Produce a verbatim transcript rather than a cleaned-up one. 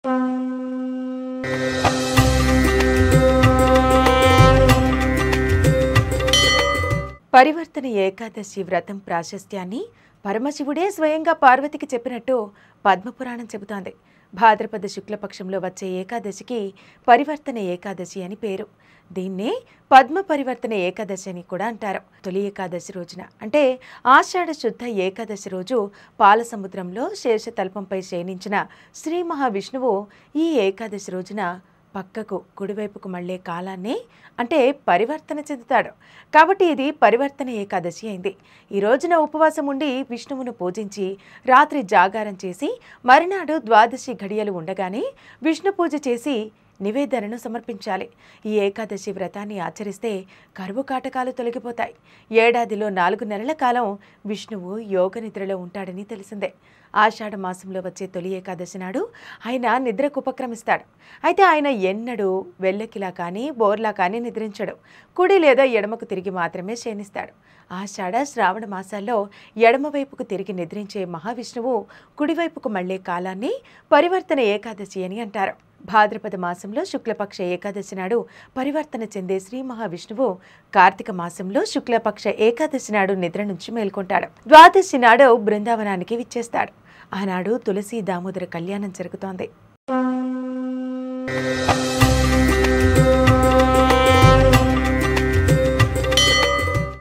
పరివర్తన ఏకాదశి వ్రతం ప్రాశస్త్యాన్ని పరమశివుడే స్వయంగా పార్వతికి చెప్పినట్టు పద్మపురాణం చెబుతోంది. భాద్రపద శుక్లపక్షంలో వచ్చే ఏకాదశికి పరివర్తన ఏకాదశి అని పేరు. దీన్నే పద్మ పరివర్తన ఏకాదశి అని కూడా అంటారు. తొలి ఏకాదశి రోజున అంటే ఆషాఢ శుద్ధ ఏకాదశి రోజు పాలసముద్రంలో శేషతల్పంపై శయనించిన శ్రీ మహావిష్ణువు ఈ ఏకాదశి రోజున పక్కకు కుడివైపుకు మళ్లే కాలాన్నే అంటే పరివర్తన చెందుతాడు. కాబట్టి ఇది పరివర్తన ఏకాదశి అయింది. ఈ రోజున ఉపవాసం ఉండి విష్ణువును పూజించి రాత్రి జాగారం చేసి మరునాడు ద్వాదశి ఘడియలు ఉండగానే విష్ణు పూజ చేసి నివేదనను సమర్పించాలి. ఈ ఏకాదశి వ్రతాన్ని ఆచరిస్తే కరువు కాటకాలు తొలగిపోతాయి. ఏడాదిలో నాలుగు నెలల కాలం విష్ణువు యోగ నిద్రలో ఉంటాడని తెలిసిందే. ఆషాఢ మాసంలో వచ్చే తొలి ఏకాదశి నాడు ఆయన నిద్రకు ఉపక్రమిస్తాడు. అయితే ఆయన ఎన్నడూ వెల్లకిలా కానీ బోర్లా కానీ నిద్రించడు. కుడి లేదా ఎడమకు తిరిగి మాత్రమే శయనిస్తాడు. ఆషాఢ శ్రావణ మాసాల్లో ఎడమవైపుకు తిరిగి నిద్రించే మహావిష్ణువు కుడివైపుకు మళ్లే కాలాన్ని పరివర్తన ఏకాదశి అని అంటారు. భాద్రపద మాసంలో శుక్లపక్ష ఏకాదశి నాడు పరివర్తన చెందే శ్రీ మహావిష్ణువు కార్తీక మాసంలో శుక్లపక్ష ఏకాదశి నాడు నిద్ర నుంచి మేల్కొంటాడు. ద్వాదశి నాడు బృందావనానికి విచ్చేస్తాడు. ఆనాడు తులసి దామోదర కళ్యాణం జరుగుతోంది.